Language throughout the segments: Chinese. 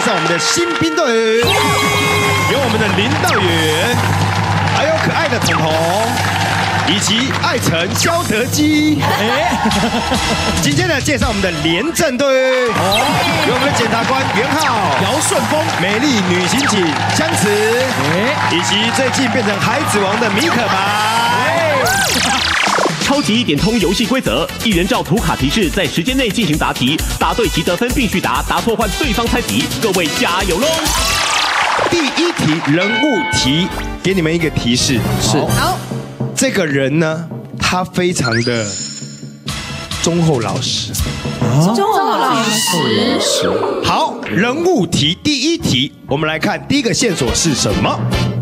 绍我们的新兵队，有我们的林道远，还有可爱的彤彤，以及艾辰、肖德基。紧接着介绍我们的廉政队，有我们的检察官袁浩、 姚顺峰、 美丽女刑警香慈，以及最近变成孩子王的米可白。 超级点通游戏规则：一人照图卡提示，在时间内进行答题，答对即得分，必须答错换对方猜题。各位加油喽！ 第一题人物题，给你们一个提示，是好， 这个人呢，他非常的忠厚老实。 忠厚老实。 好，人物题第一题，我们来看第一个线索是什么？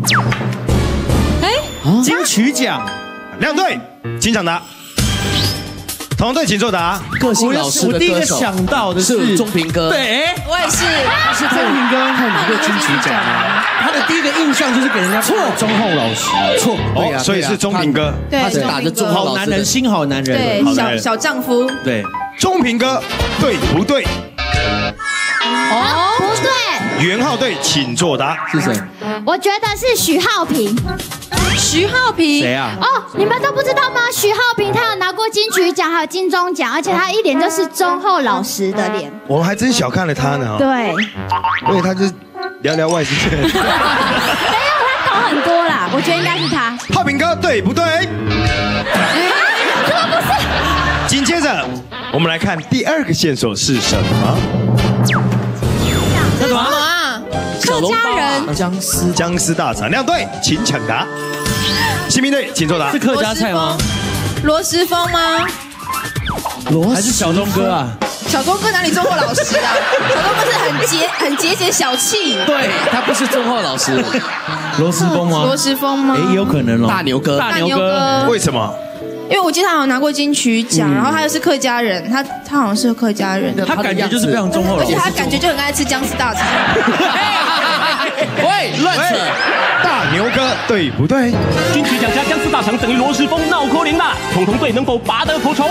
金曲奖， 亮队，请抢答。同队请作答。 个性老实我第一个的歌手想到的是钟平哥， 对， 我也是， 是钟平哥， 他有拿过金曲奖吗？ 他的第一个印象就是给人家错忠厚老实， 错，对呀， 所以是钟平哥。 对， 他是打着忠厚老实的好男人，心好男人， 对，小丈夫。 对， 钟平哥对不对？ 哦，不对， 袁浩队请作答。 是谁？ 我觉得是许浩平。 徐浩平谁啊？ 哦，你们都不知道吗？许浩平他有拿过金曲奖，还有金钟奖，而且他一脸就是忠厚老实的脸。 我们还真小看了他呢。 对， 因为他就是聊聊外星人。 没有他搞很多啦，我觉得应该是他。 浩平哥对不对？ 这个不是。 紧接着，我们来看第二个线索是什么？ 什么啊？客家人僵尸大肠，亮队请抢答。新兵队请作答。 是客家菜吗？ 罗时丰吗？ 还是小钟哥啊？ 小钟哥哪里忠厚老实啊？小钟哥是很节俭小气。 对，他不是忠厚老实。 罗时丰吗？ 罗时丰吗？ 也有可能哦。 大牛哥， 大牛哥， 为什么？ 因为我记得他好像拿过金曲奖，然后他又是客家人，他好像是客家人， 他感觉就是非常忠厚老实， 而且他感觉就很爱吃姜丝大肠。 喂，乱扯！ 大牛哥对不对？ 金曲奖加姜丝大肠等于罗时丰闹扣零啦，统统队能否拔得头筹？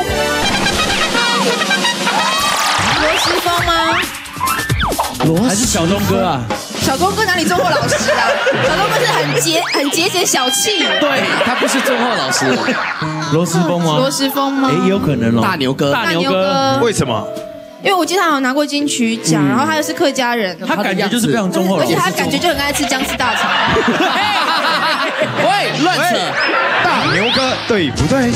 罗时丰吗？ 还是小钟哥啊？ 小钟哥哪里忠厚老实啊？小钟哥是很节俭小气。 对，他不是忠厚老实。 罗时丰吗？ 罗时丰吗？ 也有可能哦。 大牛哥， 大牛哥， 为什么？ 因为我记得他好像拿过金曲奖，然后他又是客家人， 他感觉就是非常忠厚老实， 而且他感觉就很爱吃姜丝大肠。 喂，乱扯！ 大牛哥对不对？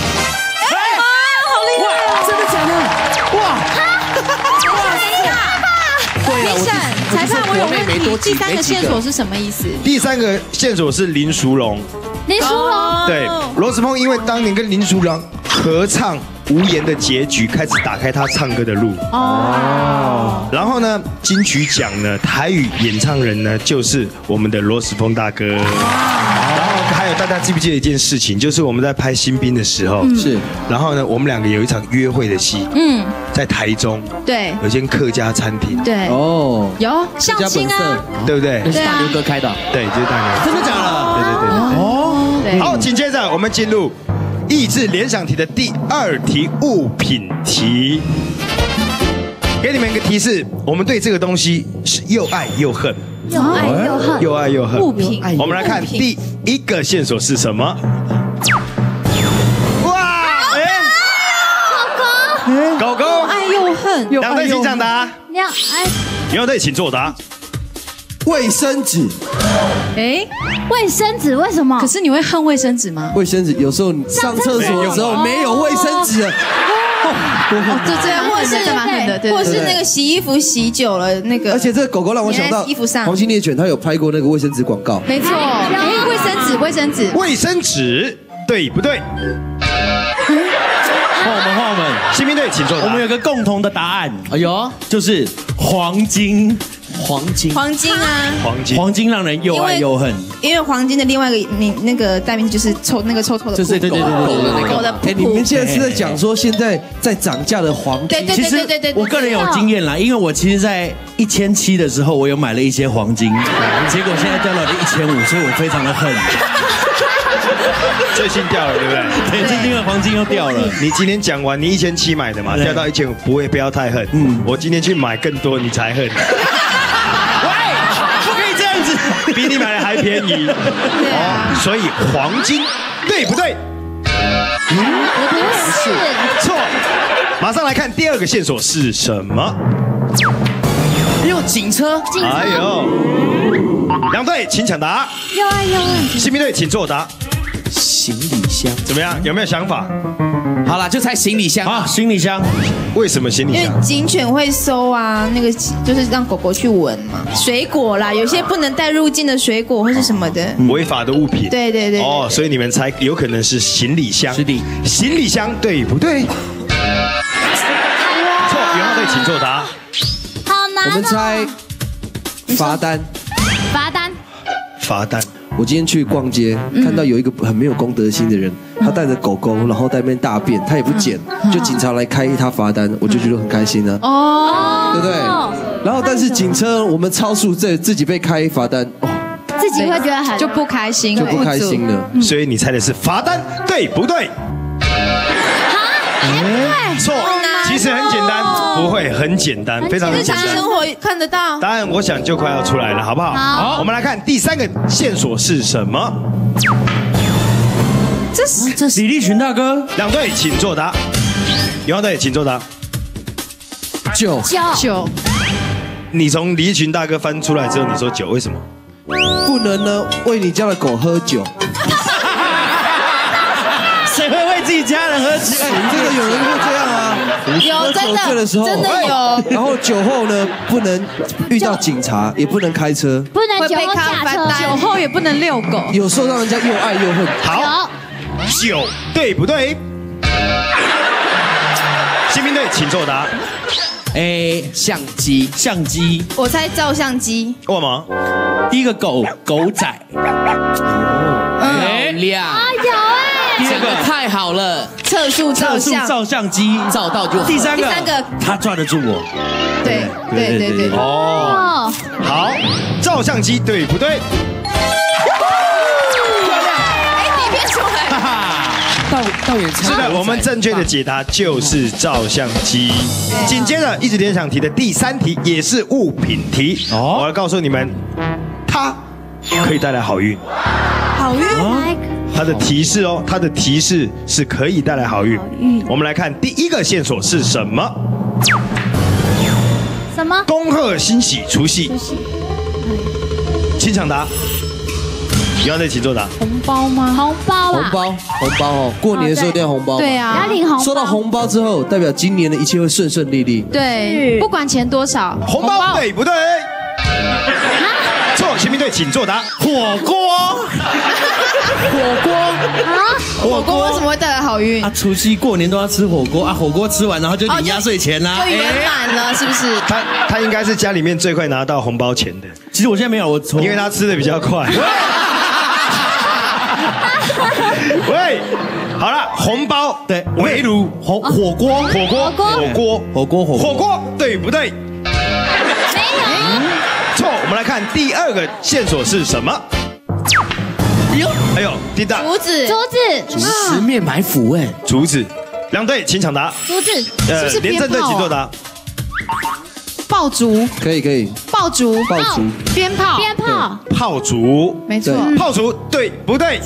好厉害哦！ 真的假的？哇！ 对了， 裁判，我有问题。第三个没几线索是什么意思？ 第三个线索是林淑荣。 林淑荣。 对，罗时丰因为当年跟林淑荣合唱《无言的结局》，开始打开他唱歌的路。哦。然后呢，金曲奖呢，台语演唱人呢，就是我们的罗时丰大哥。然后还有大家记不记得一件事情，就是我们在拍新兵的时候， 是。 然后呢，我们两个有一场约会的戏，在台中， 对， 有间客家餐厅， 对， 哦， 有相亲啊， 对不对？ 那是大牛哥开的。 对，就是大牛。 真的假的？ 对对对。 哦， 对。 好，紧接着我们进入益智联想题的第二题物品题。给你们一个提示，我们对这个东西是又爱又恨， 又爱又恨。 又爱又恨。 物品， 我们来看第一个线索是什么？哇！狗狗， 爱又恨， 两队请抢答。两队请作答。 卫生纸， 卫生纸为什么？ 可是你会恨卫生纸吗？ 卫生纸有时候你上厕所的时候没有卫生纸， 对，或者是蛮恨的，对，或者是那个洗衣服洗久了那个， 而且这个狗狗让我想到衣服上黄金猎犬，它有拍过那个卫生纸广告。 没错，卫生纸，卫生纸， 卫生纸对不对？ 换我们， 新兵队请作答。 我们有个共同的答案， 哎呦， 就是黄金。 黄金啊， 黄金让人又爱又恨， 因为黄金的另外一个那个代名就是臭的， 就是对狗的那个。 哎，你们现在是在讲说现在在涨价的黄金？ 对。 其实我个人有经验啦，因为我其实在1700的时候，我有买了一些黄金，结果现在掉到了1500，所以我非常的恨。 最新掉了，对不对？ 对，最近的黄金又掉了。 你今天讲完，你1700买的嘛，掉到1500，不要太恨。我今天去买更多，你才恨。 比你买的还便宜。 对啊， 所以黄金对不对？ 不是， 错。马上来看第二个线索是什么？ 用警车， 警哎车， 呦，两队请抢答。 有啊有啊， 新兵队请作答。 行李箱。 怎么样？有没有想法？ 好了，就猜行李箱。 好，行李箱。 为什么行李因为箱？ 警犬会搜啊，那个就是让狗狗去闻嘛。水果啦，有些不能带入境的水果或是什么的。 违法的物品。 对对对。 哦，所以你们猜有可能是行李箱。 是的。 行李箱对不对？错，元浩队请作答。 好难哦。 我们猜罚单。 罚单。 罚单。 我今天去逛街，看到有一个很没有公德心的人，他带着狗狗，然后在那边大便，他也不捡，就警察来开他罚单，我就觉得很开心啊， 哦， 对不对？然后但是警车我们超速，自己被开罚单，哦， 自己会觉得很就不开心， 就不开心了。 所以你猜的是罚单，对不对？错，其实很简单，不会很简单，非常的日简单。 常生活看得到。 答案我想就快要出来了，好不好？ 好我们来看第三个线索是什么？ 这是李立群大哥。 两队请作答。元浩队请作答。 酒， 你从李立群大哥翻出来之后，你说酒，为什么？ 不能呢为你家的狗喝酒。 谁会为自己家人喝酒？ 真的有人会这样啊？ 有真喝酒醉的时候， 真的有。 然后酒后呢，不能遇到警察，也不能开车， 不能酒后驾车， 酒后也不能遛狗。 有时候让人家又爱又恨。 好，酒对不对？新兵队请作答。 相机， 我猜照相机。 为什么？ 第一个狗仔， 亮， 有这个太好了， 测速照相， 照相机， 照到就好。 第三个，他抓得住我。 对。 哦，好，照相机对不对？ 你别出来。 倒也猜是的，我们正确的解答就是照相机。紧接着，一直联想题的第三题也是物品题。我要告诉你们，它可以带来好运。 好运。 它的提示哦，它的提示是可以带来好运。我们来看第一个线索是什么？ 什么？ 恭贺新喜除夕。请抢答。元浩队请作答。 红包吗？ 红包啊！ 红包哦，过年的时候一定要红包。 对啊， 要领红包。 收到红包之后，代表今年的一切会顺顺利利。 对，不管钱多少， 红包对不对？错，新兵队请作答。火锅火锅为什么会带来好运？ 啊，除夕过年都要吃火锅啊，火锅吃完然后就领压岁钱啦。 就圆满了，是不是？ 他应该是家里面最快拿到红包钱的。 其实我现在没有，我从因为他吃的比较快。喂，好了，红包对围炉火锅对不对？ 没有。 错，我们来看第二个线索是什么？哎呦，叮当， 竹子， 十面埋伏竹子，两队请抢答。 竹子， 连战队请作答。 爆竹， 可以， 爆竹，鞭炮， 炮竹， 没错， 炮竹对不对？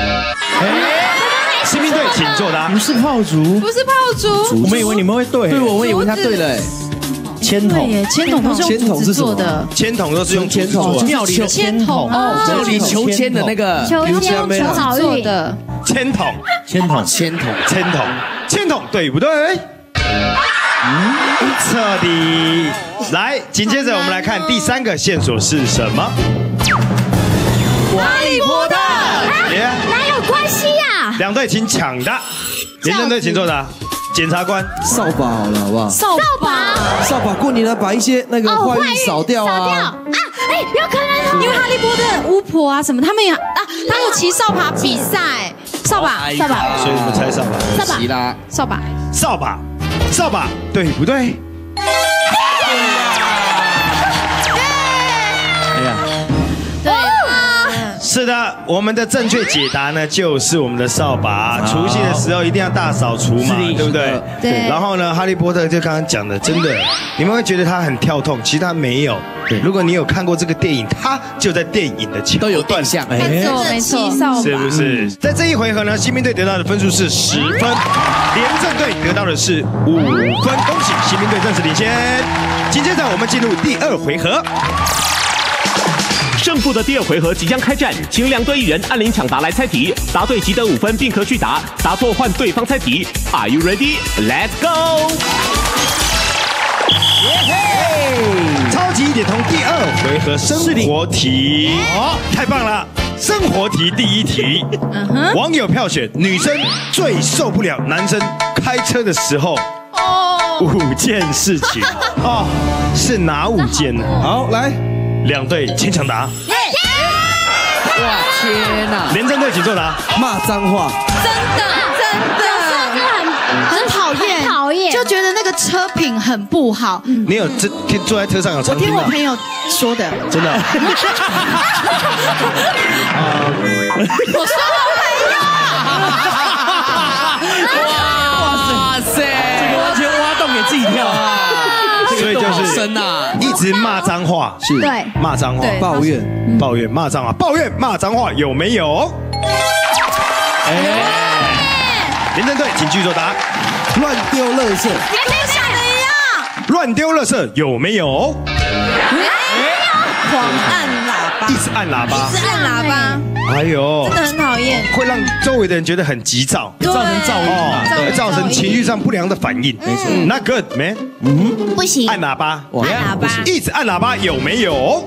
新兵队请作答。 不是炮竹， 不是炮竹， 我们以为你们会对， 对，我以为他对了。 签筒， 签筒不是用竹子做的， 签筒都是用签筒， 庙里的签筒， 庙里求签的那个， 求好运的签筒，签筒对不对？彻底。来，紧接着我们来看第三个线索是什么？ 哈利波特， 哪有关系呀？ 两队请抢答，连战队请作答。检察官， 扫把好了，好不好？ 扫把， 过年了，把一些那个坏运扫掉啊！ 有可能， 因为哈利波特巫婆啊什么，他们也他有骑扫把比赛，扫把， 所以你们猜扫把？扫把，对不对？ 是的，我们的正确解答呢，就是我们的扫把。除夕的时候一定要大扫除嘛，对不对？ 对。 然后呢，哈利波特就刚刚讲的，真的，你们会觉得他很跳痛，其实他没有。如果你有看过这个电影，他就在电影的前都有印象。 没错没错， 是不是？在这一回合呢，新兵队得到的分数是10分，廉政队得到的是5分，恭喜新兵队暂时领先。紧接着我们进入第2回合。 胜负的第2回合即将开战，请2队1人按铃抢答来猜题，答对即得5分，并可续答；答错换对方猜题。Are you ready? Let's go！ 超级1点通第2回合生活题，太棒了！生活题第1题，网友票选女生最受不了男生开车的时候5件事情哦，是哪5件呢？好，来，2队请抢答。 哇，天哪！ 廉政队请作答。 骂脏话， 真的很讨厌， 很讨厌就觉得那个车品很不好。 你有坐在车上有常我听听到？ 我朋友说的， 真的。 我说哇塞， 这个完全挖洞给自己跳啊！ 所以就是深呐， 一直骂脏话， 是对， 骂脏话， 对抱怨， 抱怨，骂脏话，抱怨，骂脏话，有没有？廉政队请继续作答。 乱丢垃圾， 跟你想的一样。 乱丢垃圾有没有？ 狂按喇叭， 一直按喇叭， 是按喇叭， 哎呦， 真的很讨厌。 会让周围的人觉得很急躁， 对造成噪音啊， 对，造成情绪上不良的反应。没错，Not good man。 不行， 按喇叭， 按喇叭， 一直按喇叭有没有？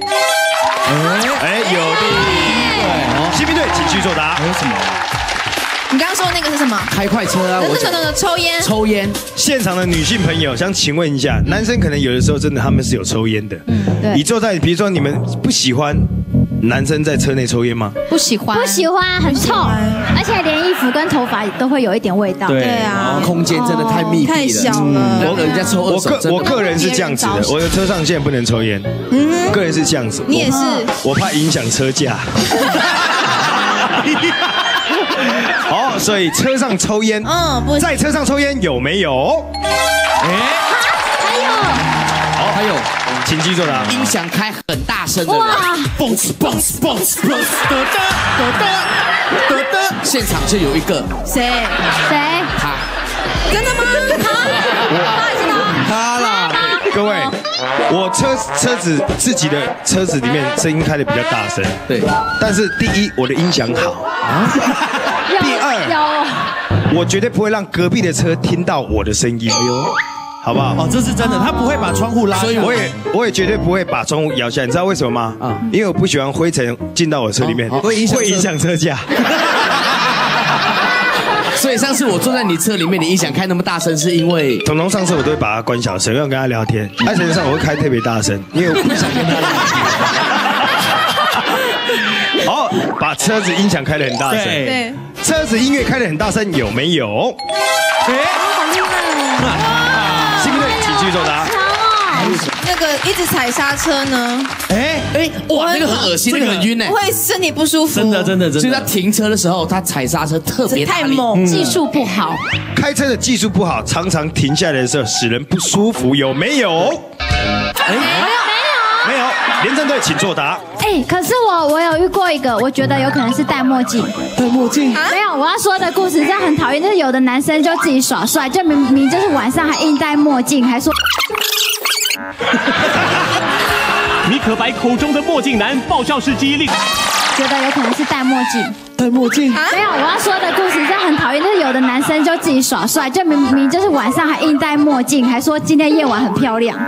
有的。新兵队请继续作答。 还有什么？ 你刚刚说的那个是什么？ 开快车啊！我讲抽烟， 抽烟。 现场的女性朋友，想请问一下，男生可能有的时候真的他们是有抽烟的。 对你坐在，比如说你们不喜欢男生在车内抽烟吗？ 不喜欢， 不喜欢，很臭，而且连衣服跟头发都会有一点味道。 对啊， 空间真的太密闭了， 太小了。 我人家抽二手， 我个人是这样子的，我的车上现在不能抽烟。个人是这样子。 你也是？ 我怕影响车架。好，所以车上抽烟， 不在车上抽烟有没有？ 还有请继续作答。 音响开很大声的人，蹦哧蹦哧蹦哧蹦哧，现场就有一个谁？ 他， 真的吗？ 他啦， 各位，我车子自己的车子里面声音开的比较大声， 对， 但是第一我的音响好，第二我绝对不会让隔壁的车听到我的声音，好不好？ 哦，这是真的，他不会把窗户拉下， 所以我也绝对不会把窗户摇下来，你知道为什么吗？因为我不喜欢灰尘进到我车里面，会影响车架。 所以上次我坐在你车里面，你音响开那么大声，是因为彤彤上次我都会把它关小声，因为我跟他聊天。艾辰上我会开特别大声，因为我不想跟他聊天。好，把车子音响开得很大声。 对， 车子音乐开得很大声，有没有？新兵队请继续作答。 那个一直踩刹车呢， 哇，那个很恶心，那个很晕哎， 会身体不舒服。 真的。 所以他停车的时候，他踩刹车特别大力， 太猛， 技术不好， 开车的技术不好，常常停下来的时候使人不舒服，有没有？没有。廉政队请作答。 可是我有遇过一个，我觉得有可能是戴墨镜。 戴墨镜， 没有，我要说的故事这样很讨厌，就是有的男生就自己耍帅，就明明就是晚上还硬戴墨镜，还说。 米可白口中的墨镜男爆笑事迹令， 觉得有可能是戴墨镜。 戴墨镜， 没有，我要说的故事这样很讨厌，就是有的男生就自己耍帅，就明明就是晚上还硬戴墨镜，还说今天夜晚很漂亮。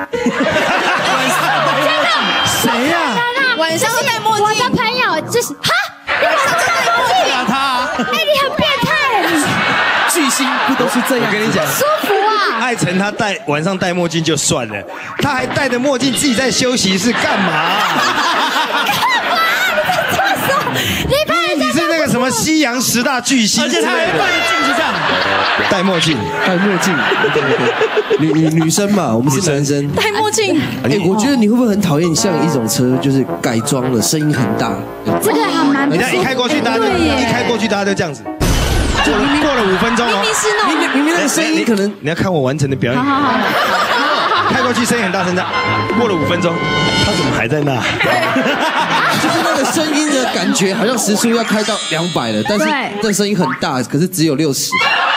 谁呀？ 晚上会戴墨镜。 我的朋友就是你晚上戴墨镜啊他？你很变态。 巨星不都是这样？ 我跟你讲， 舒服啊。 艾辰他晚上戴墨镜就算了，他还戴着墨镜自己在休息室干嘛？ 你怕人家你是那个什么么西洋10大巨星， 而且他还戴镜子这样， 戴墨镜， 戴墨镜，女生嘛，我们是男生。 戴墨镜， 哎，我觉得你会不会很讨厌像一种车，就是改装了，声音很大？ 这个还蛮不人家一开过去，大家就这样子。过了5分钟哦， 明明是那种明明那个声音可能你要看我完成的表演。 好， 开过去声音很大声的，过了5分钟，他怎么还在那？ 就是那个声音的感觉，好像时速要开到200了，但是这声音很大，可是只有60。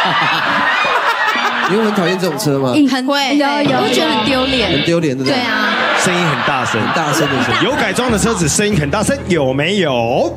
你会很讨厌这种车吗？ 很会，我会觉得很丢脸， 很丢脸，对不对？ 对啊， 声音很大声， 很大声的声音。 有改装的车子声音很大声，有没有？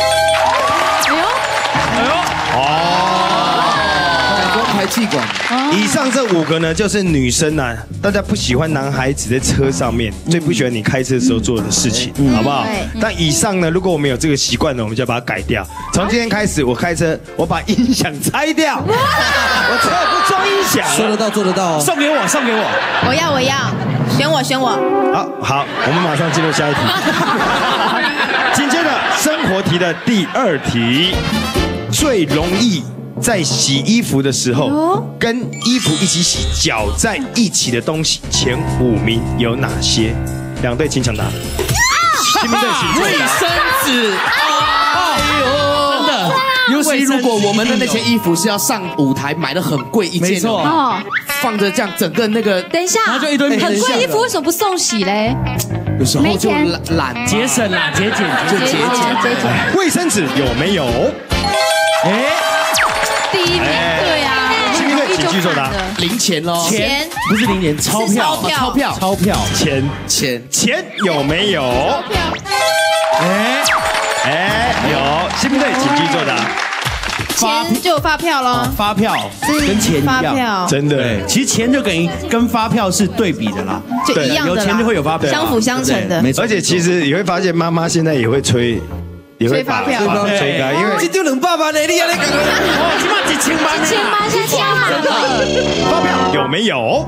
排气管。 以上这5个呢，就是女生啊，大家不喜欢男孩子在车上面，最不喜欢你开车的时候做的事情，好不好？但以上呢，如果我们有这个习惯呢，我们就要把它改掉。从今天开始，我开车，我把音响拆掉，我车不装音响。 说得到做得到哦。 送给我。 我要，选我。 好，我们马上进入下一题。紧接着生活题的第2题，最容易在洗衣服的时候跟衣服一起洗搅在一起的东西，前5名有哪些？2队请抢答。新民队请卫生纸。哎呦，真的。尤其如果我们的那些衣服是要上舞台买的很贵一件， 没错， 放着这样整个那个， 等一下， 然后就一堆很贵衣服为什么不送洗嘞？ 有时候就懒节省啦，节俭。 卫生纸有没有？ 第1名，对啊， 新民队请继续作答。 零钱咯， 钱不是零钱，钞票，钱有没有？有。新民队请继续作答。 钱就有发票咯， 发票跟钱一样， 发票真的。 其实钱就跟发票是对比的啦， 就一样的啦， 有钱就会有发票， 相辅相成的。 没错。 而且其实你会发现，妈妈现在也会催。也会把吹发票吹开，因为这丢2百万呢，你还在讲？ 起码1000万， 先签嘛。 发票有没有？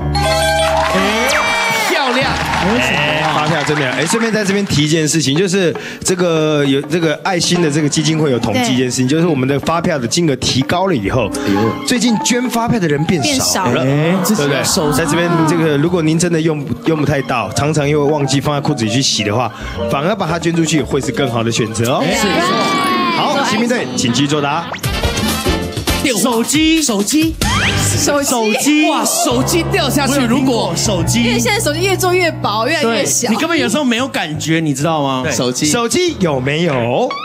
漂亮。 发票真的。顺便在这边提一件事情，就是这个有这个爱心的这个基金会有统计一件事情，就是我们的发票的金额提高了以后，最近捐发票的人变少了，对不对？在这边这个，如果您真的用不太到，常常又忘记放在裤子里去洗的话，反而把它捐出去会是更好的选择哦。 是。 好，新民队请继续作答。 手机， 哇，手机掉下去，如果手机， 因为现在手机越做越薄，越来越小， 你根本有时候没有感觉，你知道吗？ 手机有没有？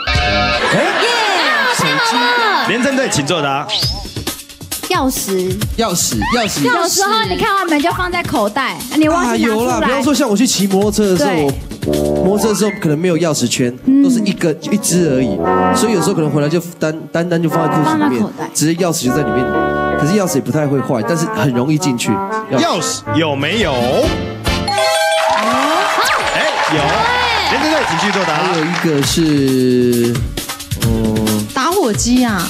手机， 连战队请作答。 钥匙， 钥匙。 有时候你看完门就放在口袋，你忘记拿出来。 有啦，比方说像我去骑摩托车的时候，摩托车的时候可能没有钥匙圈，都是一只而已，所以有时候可能回来就单就放在裤子里面，直接钥匙就在里面。可是钥匙也不太会坏，但是很容易进去。 钥匙有没有？有。连队队请继续作答。 还有一个是， 打火机啊。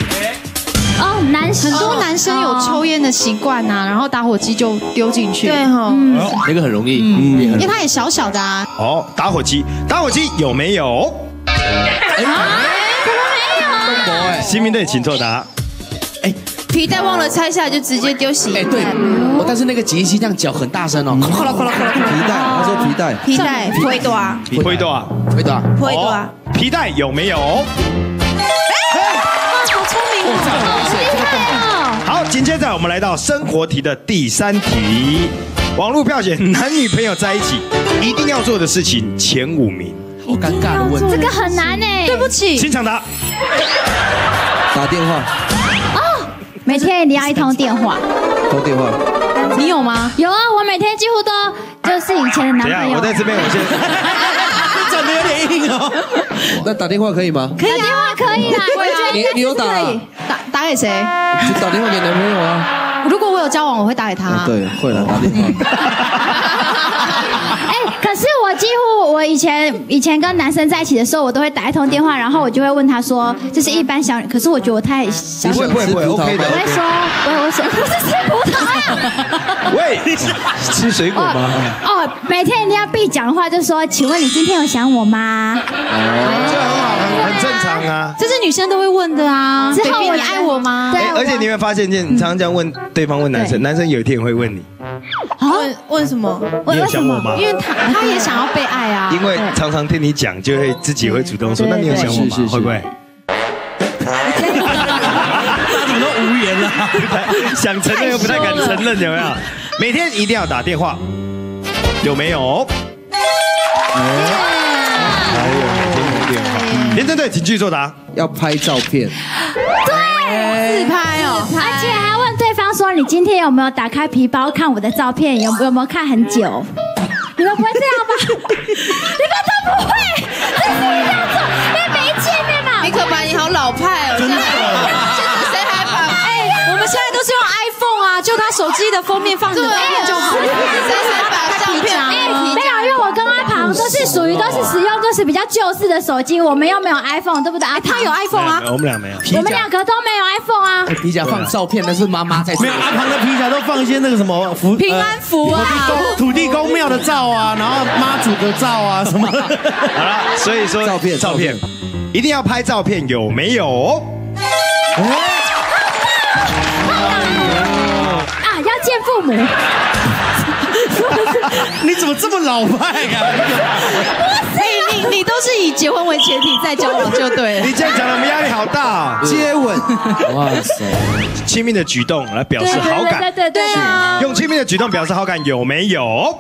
很多男生有抽烟的习惯啊，然后打火机就丢进去。对哈， 那个很容易， 因为它也小小的啊。 打火机有没有？ 怎么没有？ 新民队请作答。 皮带忘了拆下来就直接丢洗衣袋。 对，但是那个解析这样搅很大声哦，哗啦哗啦哗啦。 皮带，他说皮带推多啊， 皮带有没有？ 好聪明哦！ 好，紧接着我们来到生活题的第3题，网络票选男女朋友在一起一定要做的事情前5名。 好尴尬的问题， 这个很难哎。 对不起， 请抢答。 打电话。 每天一定要一通电话。 通电话。 你有吗？ 有啊，我每天几乎都就是以前的男朋友。 我在这边，我先。 长得有点硬哦。 那打电话可以吗？ 可以，打电话可以啦。我觉得你有打？ 打给谁？ 就打电话给男朋友啊。 如果我有交往，我会打给他。 对，会了，打电话。 可是我几乎我以前跟男生在一起的时候，我都会打一通电话，然后我就会问他说，这是一般小女，可是我觉得我太小女， 不会 OK 的。 我会说，我是不是吃葡萄啊？ 喂，吃水果吗？ 哦，每天一定要必讲的话，就说，请问你今天有想我吗？ 这很好，很正常啊。 这是女生都会问的啊。 之后 baby 你爱我吗？ 对， 而且你会发现一件，你常常这样问对方问男生，男生有一天也会问你， 问什么？ 你有想我吗？ 因为他也想要被爱啊。 因为常常听你讲，就会自己会主动说，那你有想我吗？会不会？ 他怎么都无言了？ 想承认又不太敢承认，有没有？每天一定要打电话，有没有？还有每天打电话。连针队，请继续作答。 要拍照片， 对， 自拍哦， 而且还问对方说，你今天有没有打开皮包看我的照片？有没有看很久？你们不会这样吧？你们都不会，这是一定要做，因为没见面嘛。 米可白，你好老派哦！现在谁还把？ 我们现在都是用 iPhone 啊，就他手机的封面放你的照片就好了。 谁还把照片？ 没有，因为我跟阿庞都是属于使用就是比较旧式的手机，我们又没有 iPhone， 对不对？他有 iPhone 啊， 我们俩没有， 我们两个都没有 iPhone 啊。 皮夹放照片，那是妈妈在做。 没有，阿庞的皮夹都放一些那个什么平安符啊， 土地公庙的照啊，然后妈祖的照啊什么。好了，所以说照片一定要拍照片，有没有？ 要见父母。 你怎么这么老派啊？ 你都是以结婚为前提再交往就对了。 你这样讲，我们压力好大。 接吻，哇塞， 亲密的举动来表示好感， 对啊， 用亲密的举动表示好感，有没有？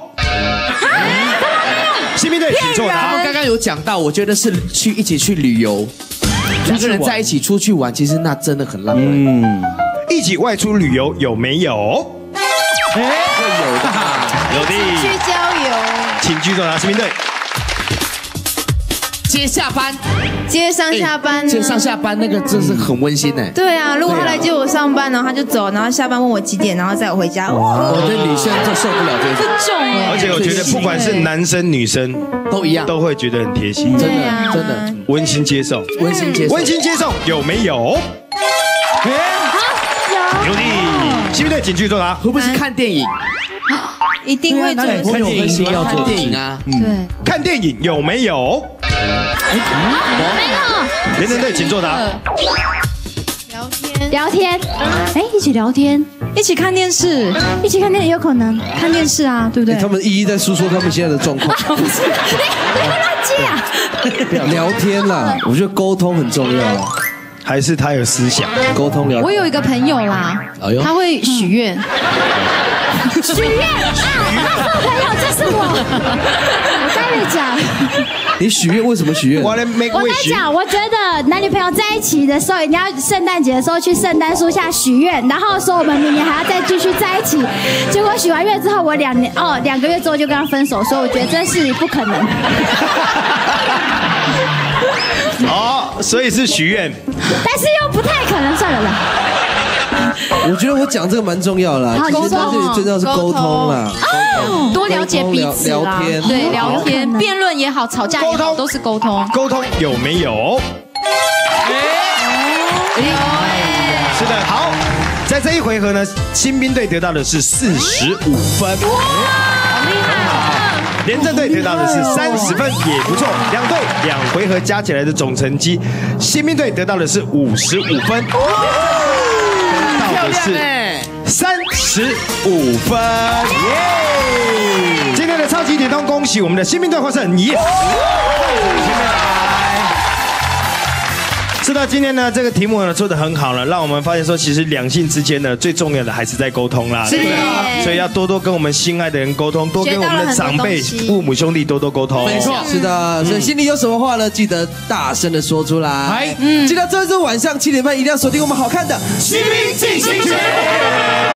亲密队，请作答。 刚刚有讲到，我觉得是一起去旅游，两个人在一起出去玩，其实那真的很浪漫。 一起外出旅游有没有？ 会有的， 有的。 去郊游， 请继续作答，亲密队。 接下班， 接上下班， 接上下班那个真是很温馨哎。 对啊，如果他来接我上班，然后他就走，然后下班问我几点，然后载我回家。 我的女生就受不了这个， 重哎。 而且我觉得不管是男生女生都一样， 都会觉得很贴心， 真的真的温馨接送， 温馨接送， 温馨接送有没有？有的，亲密队，请继续作答。 会不会是看电影？ 一定会做的看电影要做电影啊， 对， 看电影有没有？ 没有。 连针队，请作答。 聊天，一起聊天， 一起看电视， 一起看电影有可能看电视啊，对不对？ 他们一一在诉说他们现在的状况。 不是，你会乱接啊？ 聊天啦，我觉得沟通很重要啊。 还是他有思想？ 沟通聊天。 我有一个朋友啦，他会许愿。 许愿啊！那朋友就是我。我跟你讲， 你许愿为什么许愿？ 我跟你讲，我觉得男女朋友在一起的时候，你要圣诞节的时候去圣诞树下许愿，然后说我们明年还要再继续在一起。结果许完愿之后，我2个月之后就跟他分手，所以我觉得这是不可能。 所以是许愿， 但是又不太可能，算了啦。 我觉得我讲这个蛮重要啦，其实在这里最重要是沟通啦， 多了解彼此啦， 聊天， 对，聊天，辩论也好，吵架也好，都是沟通。 沟通有没有？是的，好，在这一回合呢，新兵队得到的是45分，好厉害！连针队得到的是30分，也不错。两队2回合加起来的总成绩，新兵队得到的是55分，得到的是35分，耶！今天的超级点通，恭喜我们的新兵队获胜，耶！是的，今天呢这个题目呢做得很好了，让我们发现说，其实两性之间呢最重要的还是在沟通啦，对不对？所以要多多跟我们心爱的人沟通，多跟我们的长辈、父母兄弟多多沟通。 没错，是的，所以心里有什么话呢，记得大声的说出来。记得这周晚上7点半一定要锁定我们好看的《新兵进行曲》。